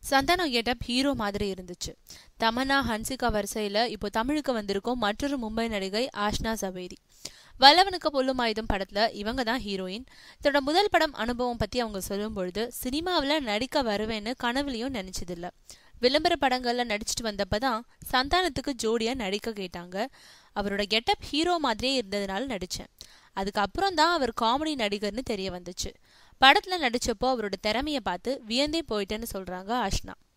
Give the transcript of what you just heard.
Santhanam getup hero மாதிரி இருந்துச்சு. தமன்னா ஹன்சிகா வரிசையில இப்போ தமிழுக்கு வந்திருக்கோம் மற்றொரு மும்பை நடிகை ஆஷ்னா சவேரி. வல்லவனுக்கு பொல்லும் ஆயுதம் படத்துல இவங்க தான் ஹீரோயின். தன்னோட முதல் படம் அனுபவம் பத்தி அவங்க சொல்லும் பொழுது, சினிமாவில நடிக்க வருவேன்னு கனவுலையும் நினைச்சதில்ல. விளம்பர படங்கள்ல நடிச்சுட்டு வந்தப்பதான் சந்தானத்துக்கு ஜோடியா நடிக்க கேட்டாங்க. அவரோட கெட்டப் ஹீரோ மாதிரியே இருந்ததுனால நடிச்சேன். அதுக்கப்புறம் தான் அவர் காமெடி நடிகர்னு தெரிய வந்துச்சு. படத்துல நடிச்சப்போ அவரோட திறமைய பார்த்து வியந்தே போயிட்டேன்னு சொல்றாங்க ஆஷ்னா.